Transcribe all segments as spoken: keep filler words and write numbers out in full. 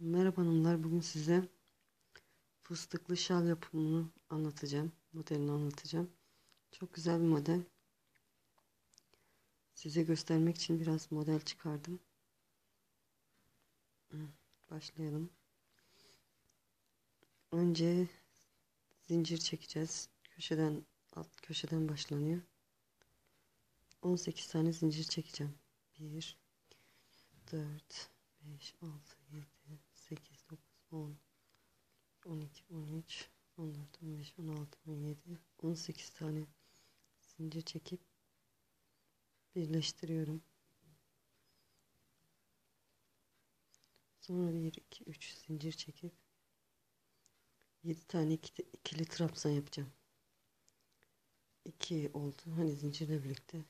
Merhaba hanımlar, bugün size fıstıklı şal yapımını anlatacağım. Modelini anlatacağım. Çok güzel bir model. Size göstermek için biraz model çıkardım. Başlayalım. Önce zincir çekeceğiz. Köşeden, alt köşeden başlanıyor. on sekiz tane zincir çekeceğim. bir, dört, beş, altı, yedi, sekiz, dokuz, on, on iki, on üç, on dört, on beş, on altı, on yedi, on sekiz tane zincir çekip birleştiriyorum. Sonra bir iki üç zincir çekip yedi tane ikili, ikili trabzan yapacağım. iki oldu. Hani zincirle birlikte.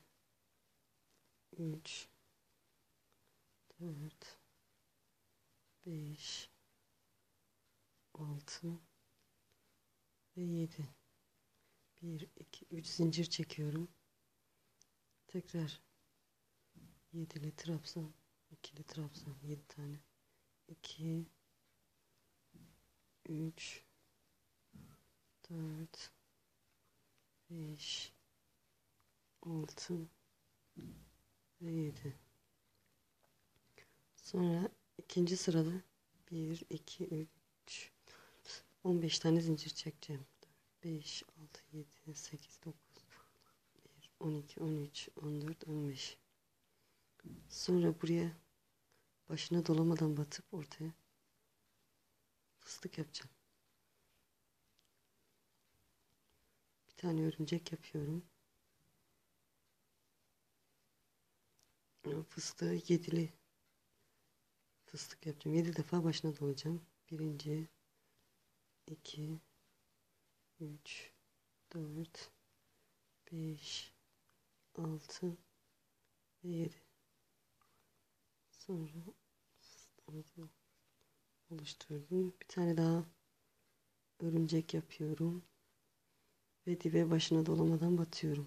üç, dört, beş, altı ve yedi. bir iki üç zincir çekiyorum. Tekrar yedili trabzan, ikili trabzan, yedi tane. iki, üç, dört, beş, altı ve yedi. Sonra ikinci sırada bir iki üç on beş tane zincir çekeceğim. beş, altı, yedi, sekiz, dokuz, on iki, on üç, on dört, on beş. Sonra buraya başına dolamadan batıp ortaya fıstık yapacağım. Bir tane örümcek yapıyorum. Fıstığı yedili fıstık yapacağım. Yedi defa başına dolacağım. Birinci, iki, üç, dört, beş, altı ve yedi. Sonra fıstığımızı oluşturdum. Bir tane daha örümcek yapıyorum. Ve dibe başına dolamadan batıyorum.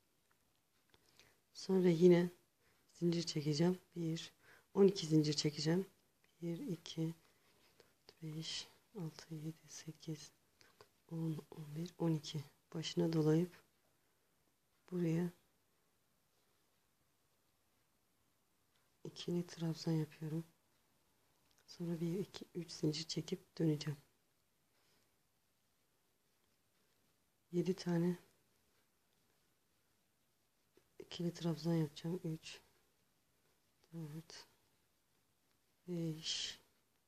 Sonra yine zincir çekeceğim. bir, on iki zincir çekeceğim. bir, iki, beş, altı, yedi, sekiz, on, on bir, on iki. Başına dolayıp buraya ikili trabzan yapıyorum. Sonra bir, iki, üç zincir çekip döneceğim. yedi tane ikili trabzan yapacağım. üç, dört, beş,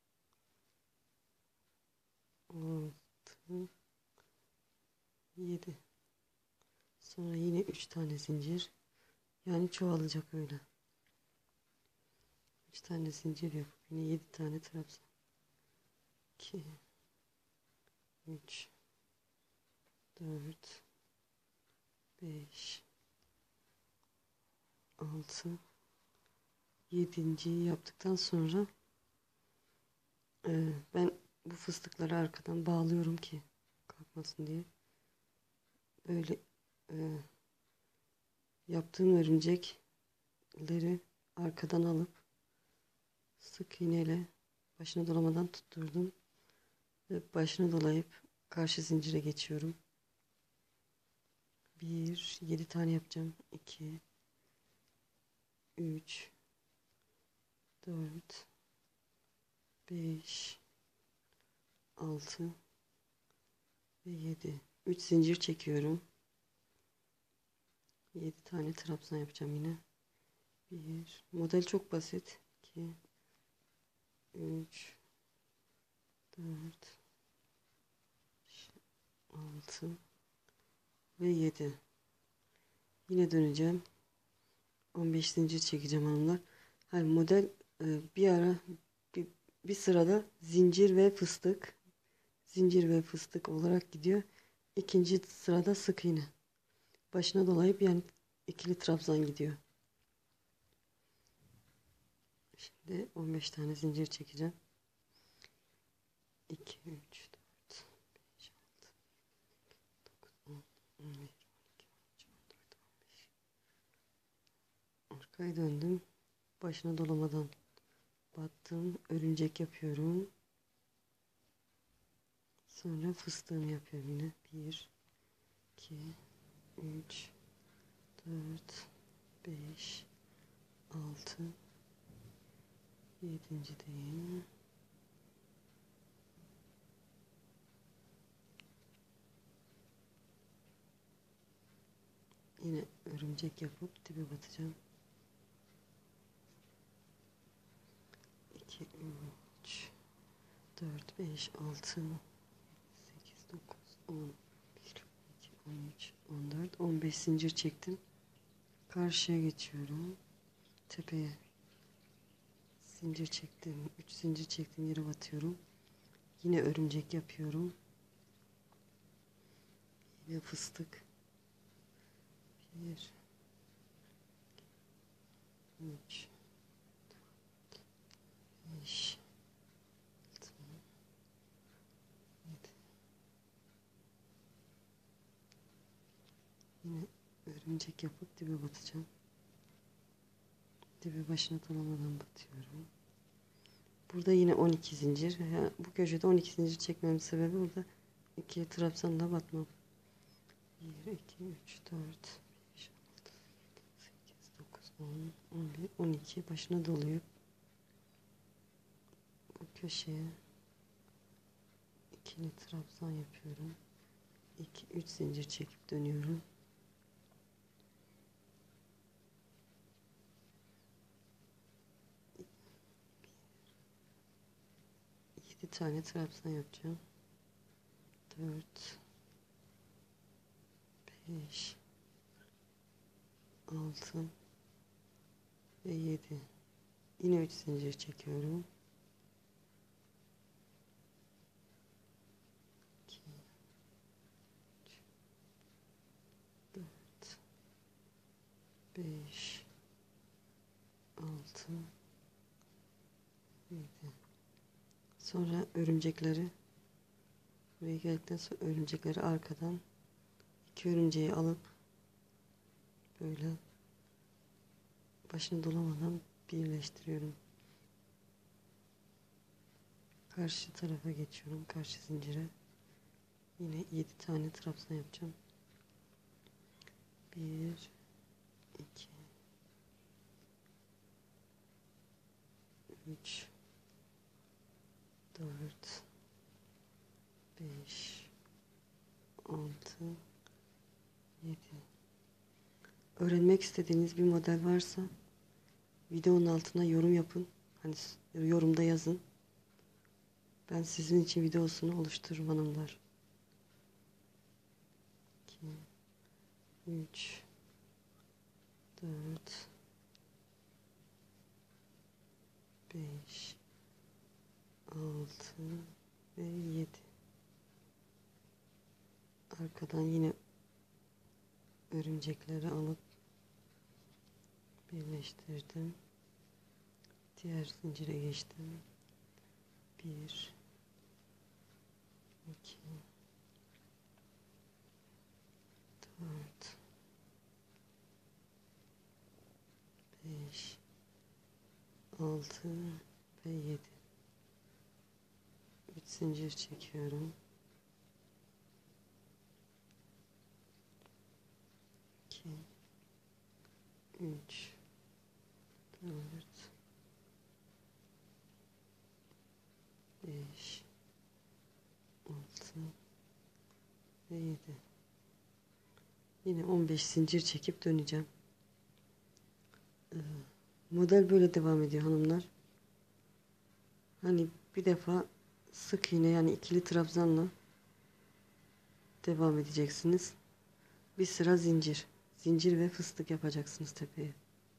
altı, yedi. Sonra yine üç tane zincir. Yani çoğalacak öyle. üç tane zincir yapıp yine yedi tane trabzan. iki, üç, dört, beş, altı, yedinciyi yaptıktan sonra e, ben bu fıstıkları arkadan bağlıyorum ki kalkmasın diye. Böyle e, yaptığım örümcekleri arkadan alıp sık iğneyle başına dolamadan tutturdum ve başına dolayıp karşı zincire geçiyorum. bir, yedi tane yapacağım. iki, üç, dört, beş, altı ve yedi. üç zincir çekiyorum. yedi tane trabzan yapacağım yine. bir. Model çok basit. iki, üç, dört, altı ve yedi. Yine döneceğim. on beş zincir çekeceğim hanımlar. Hani model e, bir ara bir, bir sırada zincir ve fıstık, zincir ve fıstık olarak gidiyor. İkinci sırada sık iğne. Başına dolayıp yani ikili trabzan gidiyor. Şimdi on beş tane zincir çekeceğim. iki, üç, dört, beş, altı, dokuz, on, on bir, on iki, on üç, on dört, on beş. Arkaya döndüm. Başına dolamadan battım, örümcek yapıyorum. Sonra fıstığımı yapıyorum yine. bir iki üç dört beş altı yedinci değil. Yine örümcek yapıp dibe batacağım. iki üç dört beş altı sekiz dokuz on bir iki on üç on dört on beş zincir çektim. Karşıya geçiyorum. Tepeye zincir çektim. üç zincir çektim, yere batıyorum. Yine örümcek yapıyorum. Yine fıstık. bir üç beş altı yedi. Yine örümcek yapıp dibe batacağım. Dibe başına dolamadan batıyorum. Burada yine on iki zincir. Bu köşede on iki zincir çekmemin sebebi burada iki trabzanla batmam. bir iki üç dört beş altı sekiz dokuz on on bir on iki başına doluyor. Bu köşeye ikili trabzan yapıyorum. iki üç zincir çekip dönüyorum. yedi tane trabzan yapacağım. dört beş altı ve yedi. Yine üç zincir çekiyorum. iki üç dört beş altı yedi. Sonra örümcekleri buraya geldikten sonra örümcekleri arkadan iki örümceği alıp böyle başını dolamadan birleştiriyorum. Karşı tarafa geçiyorum. Karşı zincire. Yine yedi tane trabzan yapacağım. bir iki üç dört beş altı yedi. Öğrenmek istediğiniz bir model varsa videonun altına yorum yapın. Hani yorumda yazın. Ben sizin için videosunu oluştururum hanımlar. iki üç dört beş altı ve yedi. Arkadan yine örümcekleri alıp birleştirdim. Diğer zincire geçtim. bir iki dört beş altı ve yedi. üç zincir çekiyorum. iki üç dört beş altı ve yedi. Yine on beş zincir çekip döneceğim. Ee, model böyle devam ediyor hanımlar. Hani bir defa sık iğne yani ikili trabzanla devam edeceksiniz. Bir sıra zincir. Zincir ve fıstık yapacaksınız tepeye.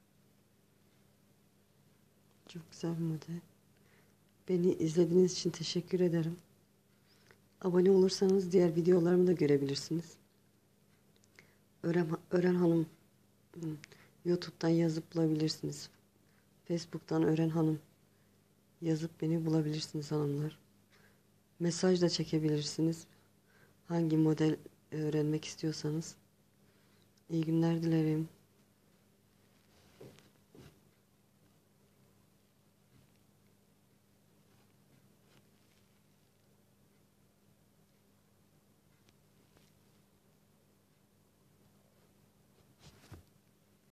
Çok güzel bir model. Beni izlediğiniz için teşekkür ederim. Abone olursanız diğer videolarımı da görebilirsiniz. Ören, Ören Hanım YouTube'dan yazıp bulabilirsiniz. Facebook'tan Ören Hanım yazıp beni bulabilirsiniz hanımlar. Mesaj da çekebilirsiniz. Hangi model öğrenmek istiyorsanız. İyi günler dilerim.